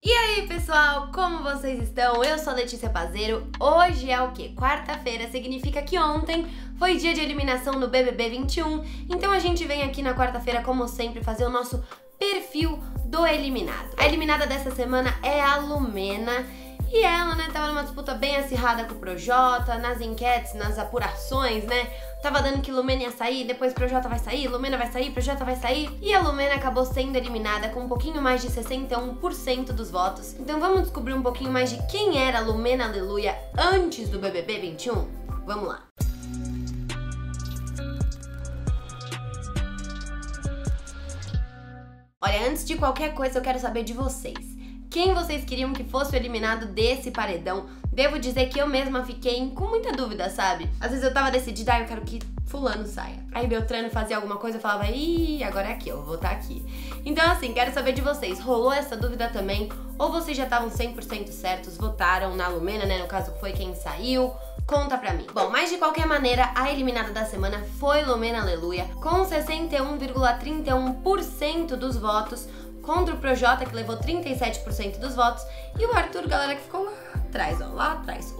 E aí, pessoal, como vocês estão? Eu sou a Letícia Pazeiro. Hoje é o quê? Quarta-feira, significa que ontem foi dia de eliminação do BBB 21. Então a gente vem aqui na quarta-feira, como sempre, fazer o nosso perfil do eliminado. A eliminada dessa semana é a Lumena. E ela, né, tava numa disputa bem acirrada com o Projota, nas enquetes, nas apurações, né? Tava dando que Lumena ia sair, depois Projota vai sair, Lumena vai sair, Projota vai sair. E a Lumena acabou sendo eliminada com um pouquinho mais de 61% dos votos. Então vamos descobrir um pouquinho mais de quem era a Lumena Aleluia antes do BBB 21? Vamos lá. Olha, antes de qualquer coisa eu quero saber de vocês. Quem vocês queriam que fosse o eliminado desse paredão? Devo dizer que eu mesma fiquei com muita dúvida, sabe? Às vezes eu tava decidida, eu quero que fulano saia. Aí Beltrano fazia alguma coisa e falava, ih, agora é aqui, eu vou votar aqui. Então assim, quero saber de vocês, rolou essa dúvida também? Ou vocês já estavam 100% certos, votaram na Lumena, né, no caso foi quem saiu? Conta pra mim. Bom, mas de qualquer maneira, a eliminada da semana foi Lumena Aleluia, com 61,31% dos votos, contra o Projota, que levou 37% dos votos, e o Arthur, galera, que ficou lá atrás, ó, lá atrás,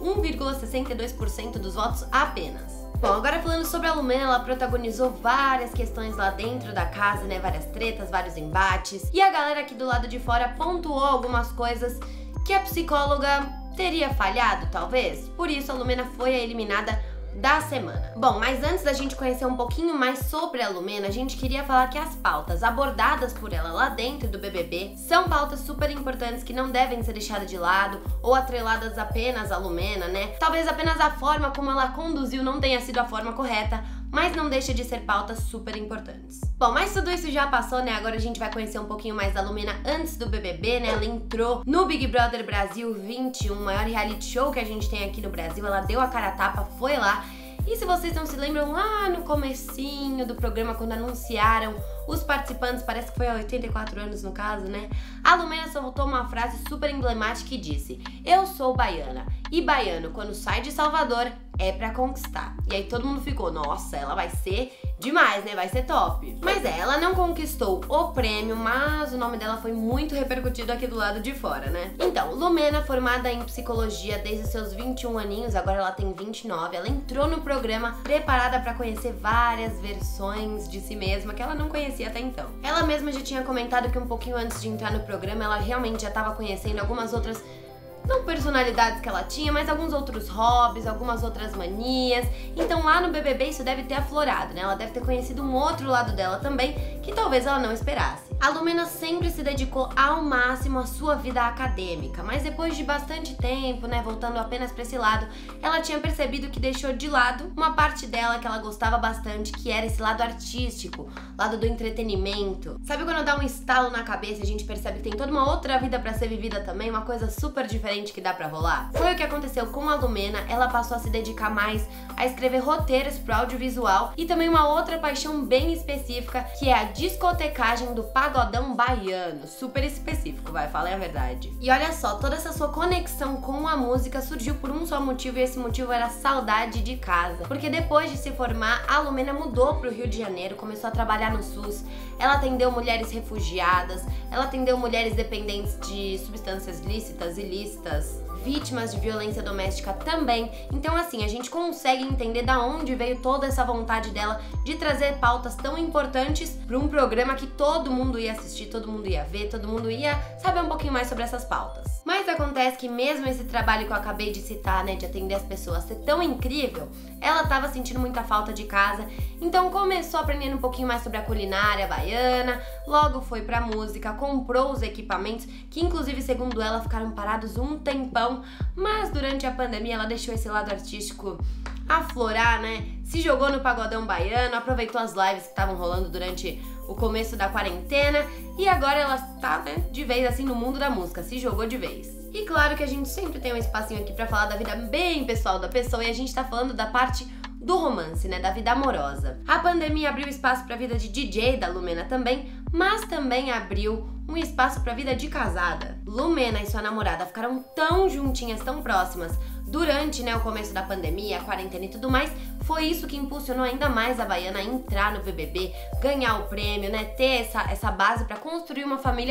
1,62% dos votos apenas. Bom, agora falando sobre a Lumena, ela protagonizou várias questões lá dentro da casa, né, várias tretas, vários embates, e a galera aqui do lado de fora pontuou algumas coisas que a psicóloga teria falhado, talvez, por isso a Lumena foi a eliminada da semana. Bom, mas antes da gente conhecer um pouquinho mais sobre a Lumena, a gente queria falar que as pautas abordadas por ela lá dentro do BBB são pautas super importantes que não devem ser deixadas de lado ou atreladas apenas à Lumena, né? Talvez apenas a forma como ela conduziu não tenha sido a forma correta, mas não deixa de ser pautas super importantes. Bom, mas tudo isso já passou, né? Agora a gente vai conhecer um pouquinho mais da Lumena antes do BBB, né? Ela entrou no Big Brother Brasil 21, o maior reality show que a gente tem aqui no Brasil. Ela deu a cara a tapa, foi lá. E se vocês não se lembram, lá no comecinho do programa, quando anunciaram os participantes, parece que foi há 84 anos no caso, né? A Lumena soltou uma frase super emblemática que disse: "Eu sou baiana, e baiano, quando sai de Salvador, é pra conquistar." E aí todo mundo ficou, nossa, ela vai ser demais, né? Vai ser top. Mas ela não conquistou o prêmio, mas o nome dela foi muito repercutido aqui do lado de fora, né? Então, Lumena, formada em psicologia desde seus 21 aninhos, agora ela tem 29, ela entrou no programa preparada pra conhecer várias versões de si mesma que ela não conhecia até então. Ela mesma já tinha comentado que um pouquinho antes de entrar no programa, ela realmente já estava conhecendo algumas outras, não personalidades que ela tinha, mas alguns outros hobbies, algumas outras manias. Então lá no BBB isso deve ter aflorado, né? Ela deve ter conhecido um outro lado dela também, que talvez ela não esperasse. A Lumena sempre se dedicou ao máximo à sua vida acadêmica, mas depois de bastante tempo, né, voltando apenas para esse lado, ela tinha percebido que deixou de lado uma parte dela que ela gostava bastante, que era esse lado artístico, lado do entretenimento. Sabe quando dá um estalo na cabeça e a gente percebe que tem toda uma outra vida para ser vivida também, uma coisa super diferente que dá pra rolar? Foi o que aconteceu com a Lumena. Ela passou a se dedicar mais a escrever roteiros pro audiovisual e também uma outra paixão bem específica, que é a discotecagem do pagodão baiano. Super específico, vai, falem a verdade. E olha só, toda essa sua conexão com a música surgiu por um só motivo, e esse motivo era saudade de casa. Porque depois de se formar, a Lumena mudou pro Rio de Janeiro, começou a trabalhar no SUS, ela atendeu mulheres refugiadas, ela atendeu mulheres dependentes de substâncias lícitas, ilícitas, vítimas de violência doméstica também. Então assim, a gente consegue entender da onde veio toda essa vontade dela de trazer pautas tão importantes para um programa que todo mundo ia assistir, todo mundo ia ver, todo mundo ia saber um pouquinho mais sobre essas pautas. Mas acontece que mesmo esse trabalho que eu acabei de citar, né, de atender as pessoas ser tão incrível, ela tava sentindo muita falta de casa, então começou aprendendo um pouquinho mais sobre a culinária baiana, logo foi pra música, comprou os equipamentos, que inclusive, segundo ela, ficaram parados um tempão, mas durante a pandemia ela deixou esse lado artístico aflorar, né? Se jogou no pagodão baiano, aproveitou as lives que estavam rolando durante o começo da quarentena e agora ela tá, né, de vez assim no mundo da música, se jogou de vez. E claro que a gente sempre tem um espacinho aqui pra falar da vida bem pessoal da pessoa, e a gente tá falando da parte do romance, né, da vida amorosa. A pandemia abriu espaço pra vida de DJ da Lumena também, mas também abriu um espaço pra vida de casada. Lumena e sua namorada ficaram tão juntinhas, tão próximas, durante, né, o começo da pandemia, a quarentena e tudo mais. Foi isso que impulsionou ainda mais a baiana a entrar no BBB, ganhar o prêmio, né, ter essa base pra construir uma família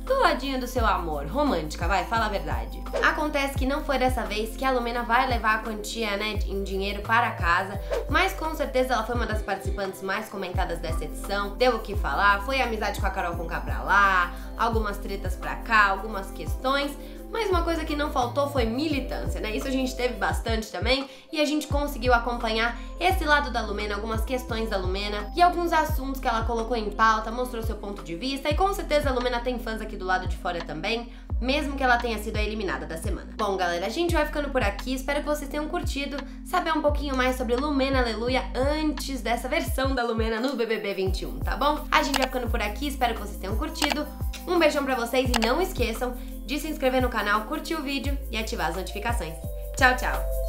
do ladinho do seu amor. Romântica, vai, fala a verdade. Acontece que não foi dessa vez que a Lumena vai levar a quantia, né, em dinheiro para casa, mas com certeza ela foi uma das participantes mais comentadas dessa edição, deu o que falar, foi a amizade com a Carol Conká pra lá, algumas tretas pra cá, algumas questões, mas uma coisa que não faltou foi militância, né? Isso a gente teve bastante também e a gente conseguiu acompanhar esse lado da Lumena, algumas questões da Lumena e alguns assuntos que ela colocou em pauta, mostrou seu ponto de vista e com certeza a Lumena tem fãs aqui do lado de fora também, mesmo que ela tenha sido a eliminada da semana. Bom, galera, a gente vai ficando por aqui, espero que vocês tenham curtido saber um pouquinho mais sobre Lumena Aleluia antes dessa versão da Lumena no BBB 21, tá bom? A gente vai ficando por aqui, espero que vocês tenham curtido, um beijão pra vocês e não esqueçam de se inscrever no canal, curtir o vídeo e ativar as notificações. Tchau, tchau!